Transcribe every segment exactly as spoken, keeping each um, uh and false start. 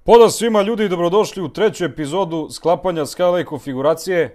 Pozdrav svima ljudi i dobrodošli u treću epizodu sklapanja skala i konfiguracije.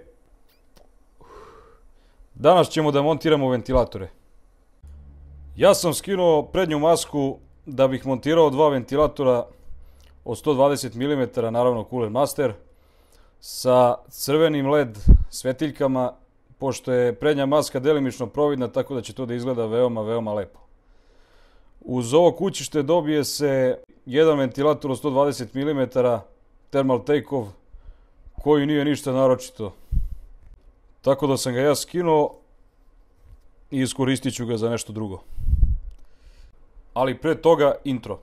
Danas ćemo da montiramo ventilatore. Ja sam skinuo prednju masku da bih montirao dva ventilatora od sto dvadeset milimetara, naravno Cooler Master, sa crvenim led svetiljkama, pošto je prednja maska delimično providna, tako da će to da izgleda veoma, veoma lepo. Uz ovo kućište dobije se jedan ventilator od sto dvadeset milimetara Thermal Take-Off, koji nije ništa naročito. Tako da sam ga ja skinuo i iskoristit ću ga za nešto drugo. Ali pre toga intro.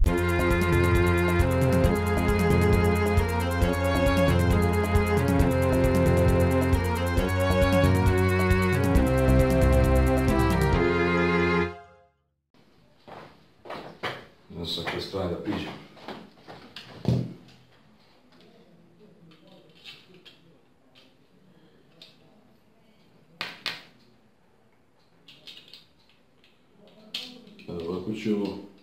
Da sam koje strane da priđem. Ovako ću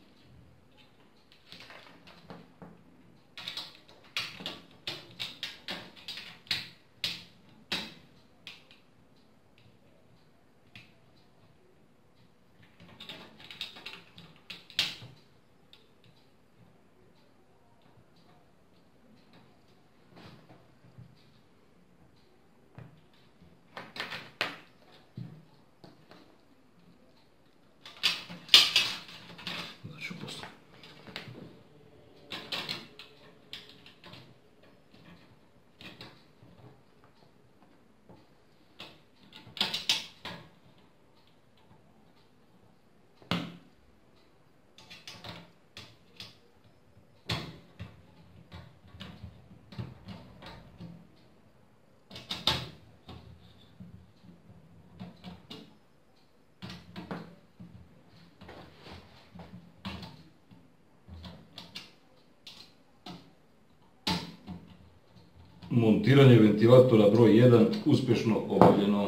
montiranje ventilatora broj jedan uspješno obavljeno.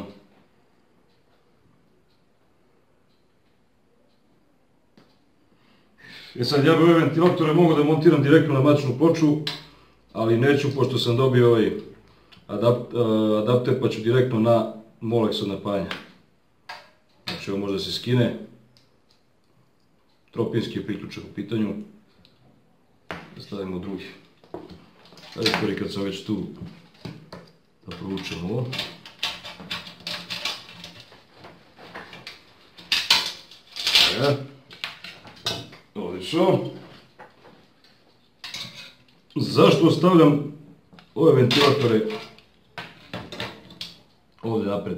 E sad, ja bi ove ventilatore mogao da montiram direktno na matičnu ploču, ali neću, pošto sam dobio ovaj adapt, uh, adapter, pa ću direktno na Molex od napajanja. Znači, ovo može da se skine. Tropinski je priključak u pitanju. Da stavimo drugi. Sada iskori kad sam već tu da provučem ovo. Evo. Odlično. Zašto ostavljam ove ventilatore ovdje napred?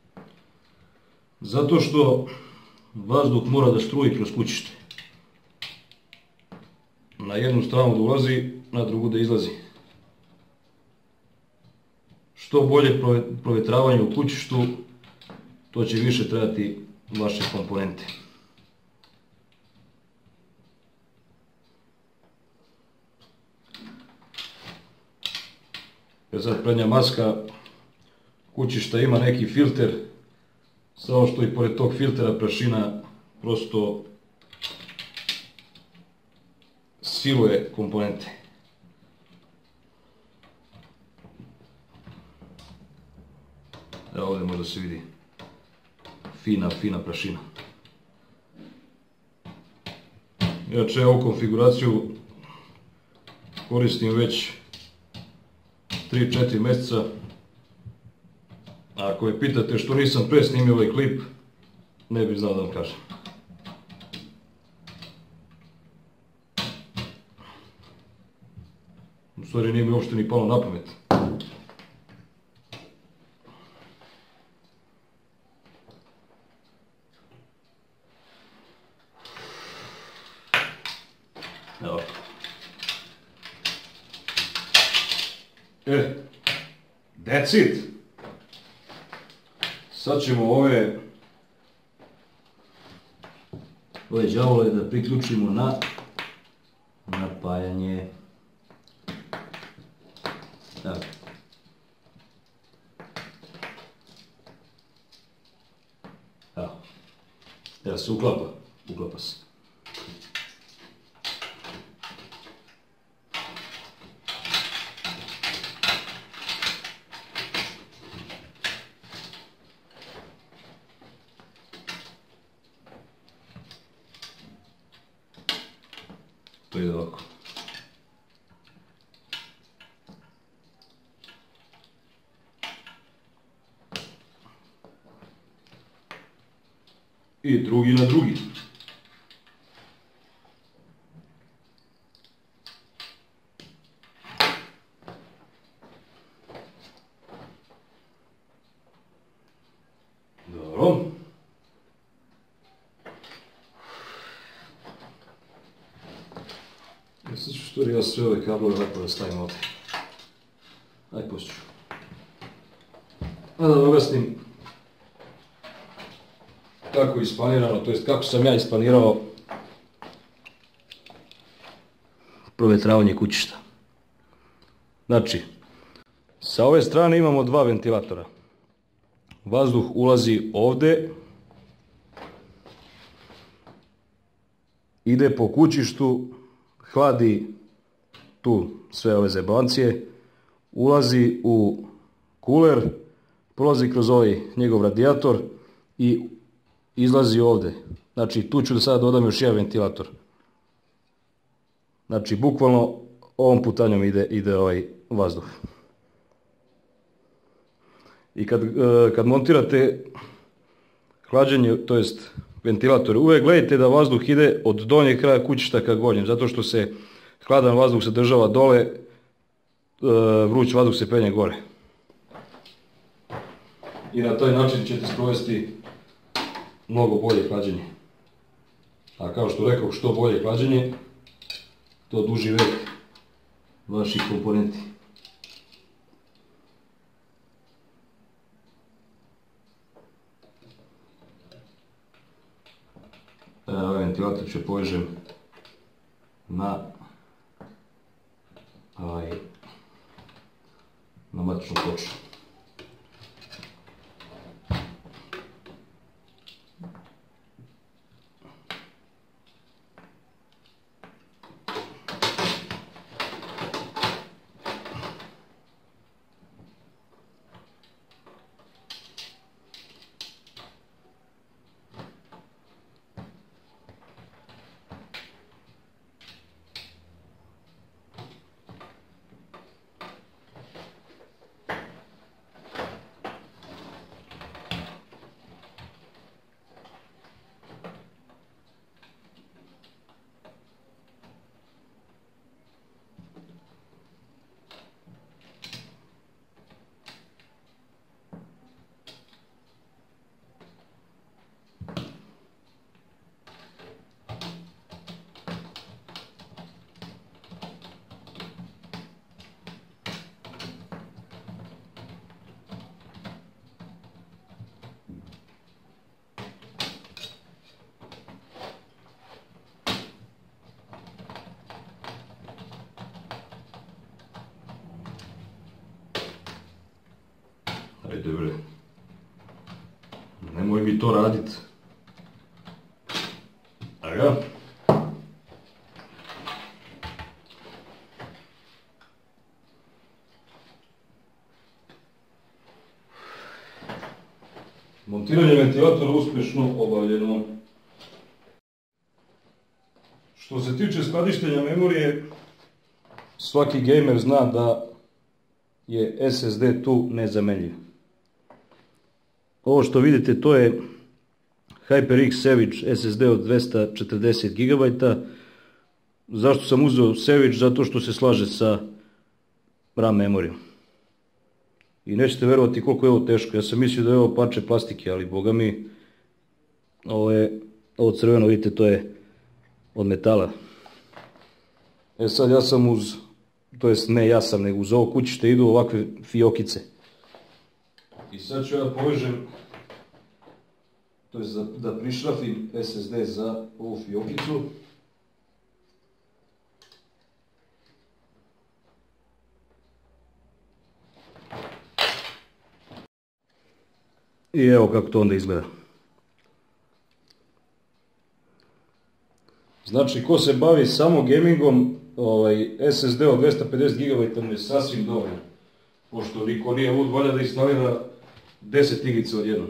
Zato što vazduh mora da struji kroz kućište. Na jednu stranu da ulazi, na drugu da izlazi. Što bolje provjetravanje u kućištu, to će više trebati vaše komponente. Jer sad prednja maska kućišta ima neki filter, samo što i pored tog filtera prašina prosto siluje komponente. Evo ovdje možda se vidi fina, fina prašina. Inače, ovu konfiguraciju koristim već tri četiri mjeseca. Ako me pitate što nisam pre snimio ovaj klip, ne bih znao da vam kažem. U stvari nije mi uopšte ni palo na pamet. Evo. E, that's it. Sad ćemo ove ove đavole da priključimo na napajanje. Evo. Evo. Evo se uklapa. Uklapa se. to ide ovako. I drugi na drugi. Dobro. Ja sad ću stvari ja sve ove kablove ovako da stavim ovdje. Aj poslije ću. A da objasnim kako je isplanirano, to jest kako sam ja isplanirao provjetravanje kućišta. Znači, sa ove strane imamo dva ventilatora. Vazduh ulazi ovdje, ide po kućištu, hladi tu sve ove zebancije, ulazi u kuler, prolazi kroz ovaj njegov radijator i izlazi ovdje. Znači tu ću da sada dodam još jedan ventilator. Znači bukvalno ovom putanjom ide, ide ovaj vazduh. I kad, kad montirate hlađenje, to jest ventilator, uvijek gledajte da vazduh ide od donjeg kraja kućišta ka gornjem, zato što se hladan vazduh sadržava dole, vruć vazduh se penje gore. I na taj način ćete sprovesti mnogo bolje hlađenje. A kao što rekao, što bolje hlađenje, to duži vek vaših komponenti. Ovaj ventilator ću povežem na ovaj, na matičnu ploču. Ajde bre, nemoj mi to radit. Aga. Montiranje ventilatora uspješno obavljeno. Što se tiče skladištenja memorije, svaki gamer zna da je S S D tu nezamenljiv. Ovo što vidite, to je HyperX Savage S S D od dvesta četrdeset gigabajta. Zašto sam uzeo Savage? Zato što se slaže sa RAM memorijom. I nećete verovati koliko je ovo teško. Ja sam mislio da je ovo parče plastike, ali boga mi, ovo je, ovo crveno, vidite, to je od metala. E sad ja sam uz, to jest ne ja sam, nego uz ovo kućište idu ovakve fiokice. I sad ću ja povežem, to jest da, da prišrafim S S D za ovu fiokicu. I evo kako to onda izgleda. Znači, ko se bavi samo gamingom, ovaj, S S D od dvesta pedeset gigabajta mu je sasvim dovoljno. Pošto niko nije lud, valja da instalira deset igica odjednom.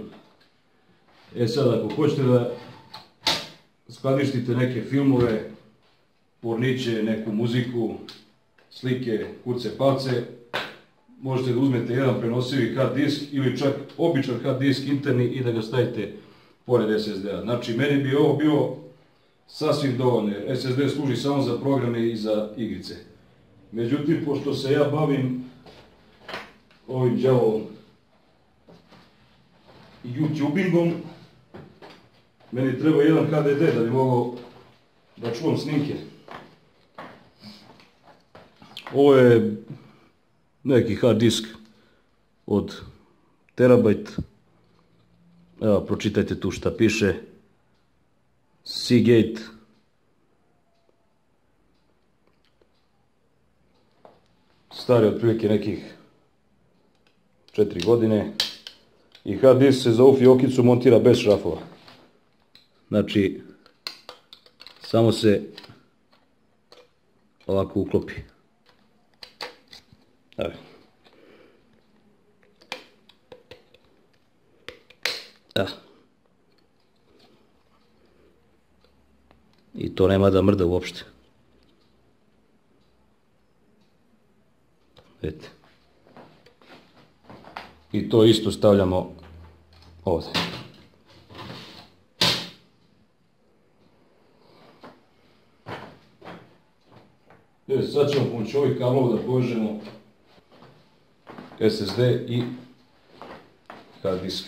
E sad, ako hoćete da skladištite neke filmove porniće, neku muziku, slike, kurce, palce, možete da uzmete jedan prenosivi hard disk ili čak običan hard disk interni i da ga stavite pored S S D-a. Znači, meni bi ovo bio sasvim dovoljno, jer S S D služi samo za programe i za igrice. Međutim, pošto se ja bavim ovim đavolom YouTubingom, meni treba jedan H D D da bi mogao da čuvam snimke. Ovo je neki hard disk od terabajt. Evo, pročitajte tu šta piše. Seagate. Stari otprilike nekih četiri godine. I hard disk se za ovu fiokicu montira bez šrafova. Znači, samo se ovako uklopi. Evo. Evo. I to nema da mrda uopšte. Vidite. I to isto stavljamo ovdje. E, sad ćemo pomoći ovih kablova da povežemo S S D i hard disk.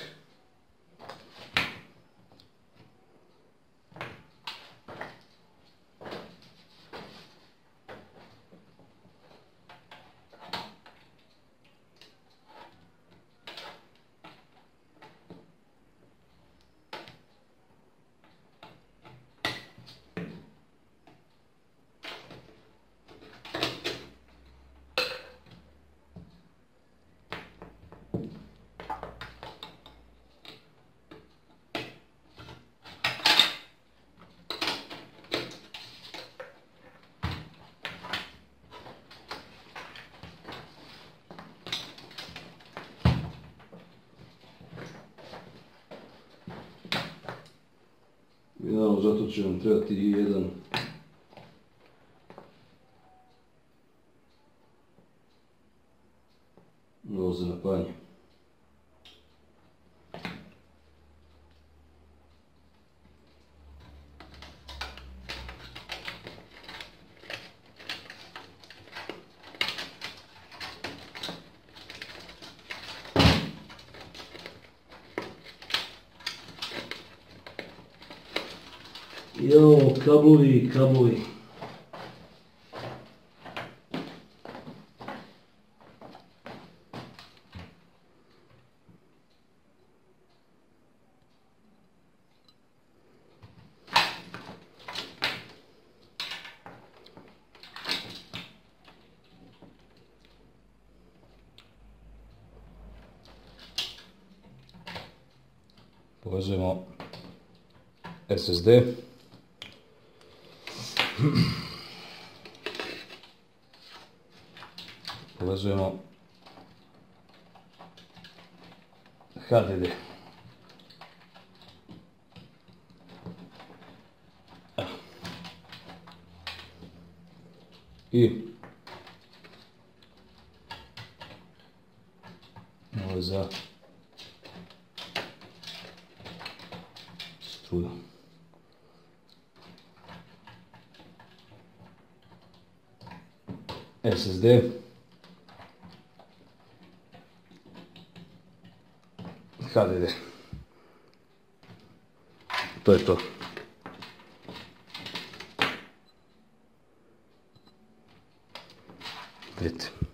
I naravno zato će vam trebati i jedan novo za napajanje. Jo, kablovi, kablovi. Povezujemo S S D. Povezujemo H D D. I ovo je za struju. S S D, H D D. To je to. Vidite.